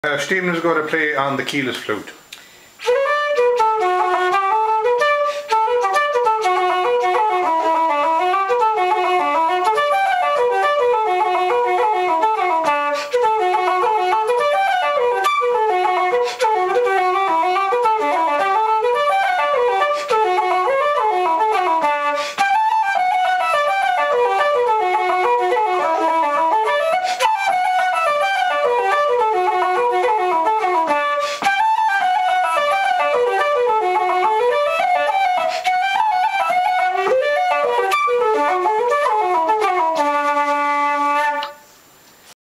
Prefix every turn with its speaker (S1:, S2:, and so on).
S1: Stephen is going to play on the keyless flute.